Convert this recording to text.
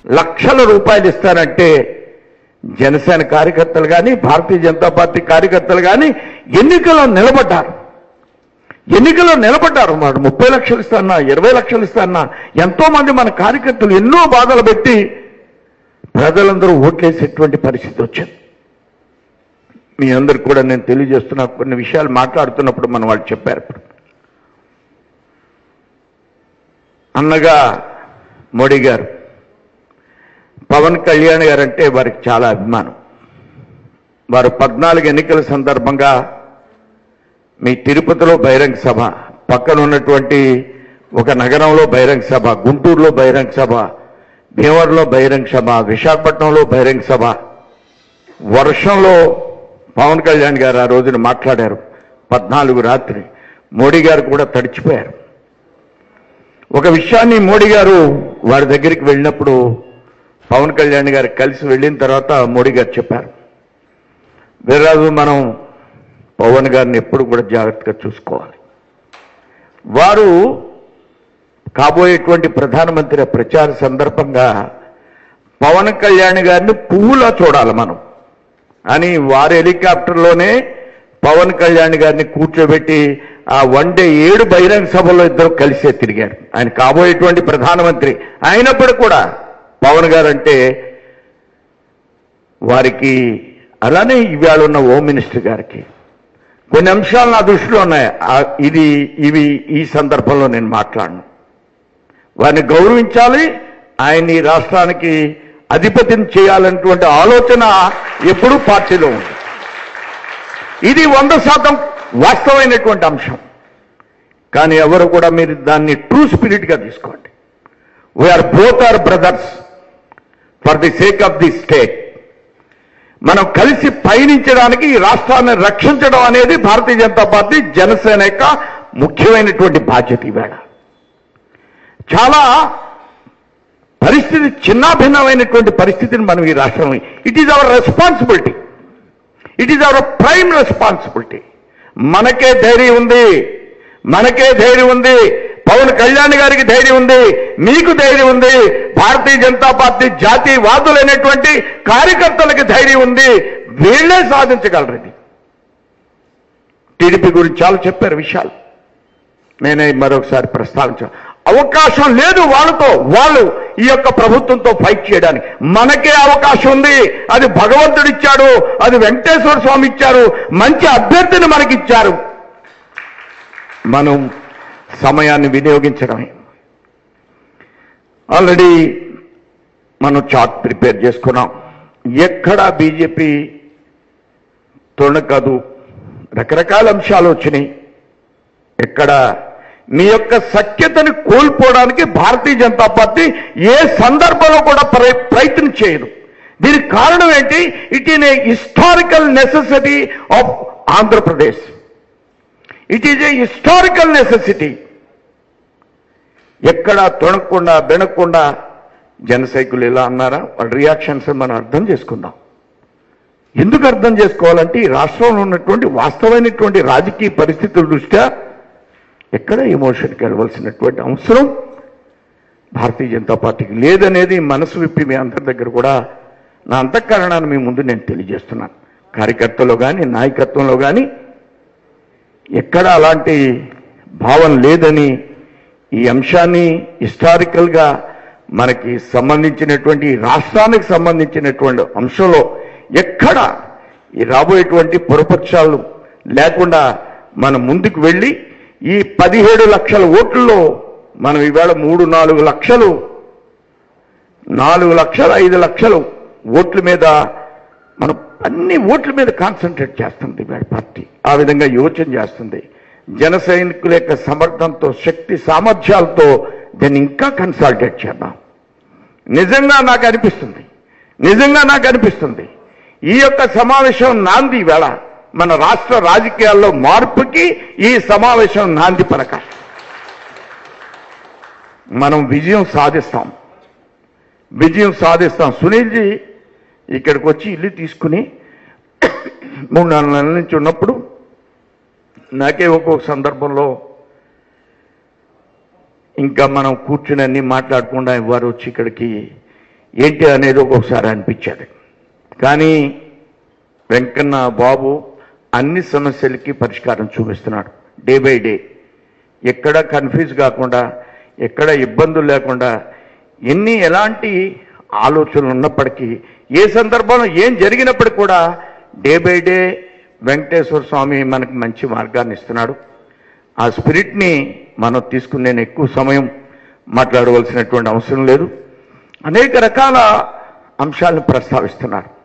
లక్షల రూపాయలు ఇస్తారంటే జనసేన కార్యకర్తలు కానీ భారతీయ జనతా పార్టీ కార్యకర్తలు కానీ ఎన్నికల్లో నిలబడ్డారు. వాడు 30 లక్షలు ఇస్తానా 20 లక్షలు ఇస్తానా ఎంతో మంది మన కార్యకర్తలు ఎన్నో బాధలు పెట్టి ప్రజలందరూ ఓట్లేసేటువంటి పరిస్థితి వచ్చింది. మీ అందరికి కూడా నేను తెలియజేస్తున్నా, కొన్ని విషయాలు మాట్లాడుతున్నప్పుడు మన వాళ్ళు చెప్పారు. అన్నగా మోడీ గారు, పవన్ కళ్యాణ్ గారు అంటే వారికి చాలా అభిమానం. వారు 14 ఎన్నికల సందర్భంగా మీ తిరుపతిలో బహిరంగ సభ, పక్కన ఉన్నటువంటి ఒక నగరంలో బహిరంగ సభ, గుంటూరులో బహిరంగ సభ, భీమవరంలో బహిరంగ సభ, విశాఖపట్నంలో బహిరంగ సభ, వర్షంలో పవన్ కళ్యాణ్ గారు ఆ రోజున మాట్లాడారు. 14 రాత్రి మోడీ గారు కూడా తడిచిపోయారు. ఒక విషయాన్ని మోడీ గారు వారి దగ్గరికి వెళ్ళినప్పుడు పవన్ కళ్యాణ్ గారు కలిసి వెళ్ళిన తర్వాత మోడీ గారు చెప్పారు, వీర్రాజు మనం పవన్ గారిని ఎప్పుడు కూడా జాగ్రత్తగా చూసుకోవాలి. వారు కాబోయేటువంటి ప్రధానమంత్రి ప్రచార సందర్భంగా పవన్ కళ్యాణ్ గారిని పువ్వులా చూడాలి మనం అని వారి హెలికాప్టర్లోనే పవన్ కళ్యాణ్ గారిని కూర్చోబెట్టి ఆ 1 డే 7 బహిరంగ సభల్లో ఇద్దరు కలిసే తిరిగారు. ఆయన కాబోయేటువంటి ప్రధానమంత్రి అయినప్పుడు కూడా పవన్ గారు అంటే వారికి, అలానే ఇవాళ ఉన్న హోమ్ మినిస్టర్ గారికి కొన్ని అంశాలు నా దృష్టిలో ఉన్నాయి. ఇవి ఈ సందర్భంలో నేను మాట్లాడను. వారిని గౌరవించాలి, ఆయన్ని రాష్ట్రానికి అధిపతిని చేయాలన్నటువంటి ఆలోచన ఎప్పుడూ పార్టీలో ఉంది. ఇది 100% వాస్తవమైనటువంటి అంశం. కానీ ఎవరు కూడా మీరు దాన్ని ట్రూ స్పిరిట్గా తీసుకోండి. We are both are brothers for the sake of the state. మనం కలిసి పయనించడానికి, ఈ రాష్ట్రాన్ని రక్షించడం అనేది భారతీయ జనతా పార్టీ జనసేన యొక్క ముఖ్యమైనటువంటి బాధ్యత. ఈవేళ చాలా పరిస్థితి చిన్నాభిన్నమైనటువంటి పరిస్థితిని మనం ఈ రాష్ట్రంలో, it is our responsibility, it is our prime responsibility. మనకే ధైర్యం ఉంది, పవన్ కళ్యాణ్ గారికి ధైర్యం ఉంది, మీకు ధైర్యం ఉంది, భారతీయ జనతా పార్టీ జాతీయవాదులైనటువంటి కార్యకర్తలకు ధైర్యం ఉంది. వీళ్లే సాధించగలరు. ఇది టీడీపీ గురించి చాలా చెప్పారు విషయాలు, నేనే మరొకసారి ప్రస్తావించాను. అవకాశం లేదు వాళ్ళు ఈ యొక్క ప్రభుత్వంతో ఫైట్ చేయడానికి. మనకే అవకాశం ఉంది. అది భగవంతుడు ఇచ్చాడు, అది వెంకటేశ్వర స్వామి ఇచ్చారు, మంచి అభ్యర్థిని మనకిచ్చారు. మనం సమయాన్ని వినియోగించడమే. ఆల్రెడీ మనం చార్ట్ ప్రిపేర్ చేసుకున్నాం. ఎక్కడా బీజేపీ తొణకదు. రకరకాల అంశాలు వచ్చినాయి. ఎక్కడ మీ యొక్క సఖ్యతని కోల్పోవడానికి భారతీయ జనతా పార్టీ ఏ సందర్భంలో కూడా ప్రయత్నం చేయదు. దీనికి కారణం ఏంటి? It is a historical necessity of Andhra Pradesh. It is a historical necessity. ఎక్కడా తొణకుండా బెనకుండా జన సైకులు ఎలా అన్నారా, వాళ్ళ రియాక్షన్స్ మనం అర్థం చేసుకుందాం. ఎందుకు అర్థం చేసుకోవాలంటే ఈ రాష్ట్రంలో ఉన్నటువంటి వాస్తవమైనటువంటి రాజకీయ పరిస్థితుల దృష్ట్యా ఎక్కడ ఎమోషన్కి వెళ్ళవలసినటువంటి అవసరం భారతీయ జనతా పార్టీకి లేదనేది మనసు విప్పి మీ అందరి దగ్గర కూడా నా అంతఃకరణాన్ని మీ ముందు నేను తెలియజేస్తున్నాను. కార్యకర్తలో కానీ నాయకత్వంలో కానీ ఎక్కడ అలాంటి భావన లేదని, ఈ అంశాన్ని హిస్టారికల్గా మనకి సంబంధించినటువంటి రాష్ట్రానికి సంబంధించినటువంటి అంశంలో ఎక్కడ ఈ రాబోయేటువంటి పొరపక్షాలు లేకుండా మనం ముందుకు వెళ్ళి ఈ 17 లక్షల ఓట్లలో మనం ఈవేళ 3-4 లక్షలు 4 లక్షలు 5 లక్షలు ఓట్ల మీద మనం అన్ని ఓట్ల మీద కాన్సన్ట్రేట్ చేస్తుంది ఈవేళ పార్టీ. ఆ విధంగా యోచన చేస్తుంది. జన సైనికుల యొక్క సమర్థంతో, శక్తి సామర్థ్యాలతో దీన్ని ఇంకా కన్సాలిడేట్ చేద్దాం. నిజంగా నాకు అనిపిస్తుంది ఈ యొక్క సమావేశం నాంది వేళ మన రాష్ట్ర రాజకీయాల్లో మార్పుకి ఈ సమావేశం నాంది పలక. మనం విజయం సాధిస్తాం. సునీల్జీ ఇక్కడికి వచ్చి ఇల్లు తీసుకుని 3-4 నెలల నుంచి ఉన్నప్పుడు నాకే ఒక్కొక్క సందర్భంలో ఇంకా మనం కూర్చుని అన్ని మాట్లాడకుండా వారు వచ్చి ఇక్కడికి ఏంటి అనేది ఒక్కొక్కసారి అనిపించేది. కానీ వెంకన్న బాబు అన్ని సమస్యలకి పరిష్కారం చూపిస్తున్నాడు డే బై డే. ఎక్కడ కన్ఫ్యూజ్ కాకుండా, ఎక్కడ ఇబ్బందులు లేకుండా, ఎలాంటి ఆలోచనలు ఉన్నప్పటికీ, ఏ సందర్భంలో ఏం జరిగినప్పటికీ కూడా day by day Venkateswara Swamy మనకి మంచి మార్గాన్ని ఇస్తున్నాడు. ఆ స్పిరిట్ని మనం తీసుకుని నేను ఎక్కువ సమయం మాట్లాడవలసినటువంటి అవసరం లేదు. అనేక రకాల అంశాలను ప్రస్తావిస్తున్నారు.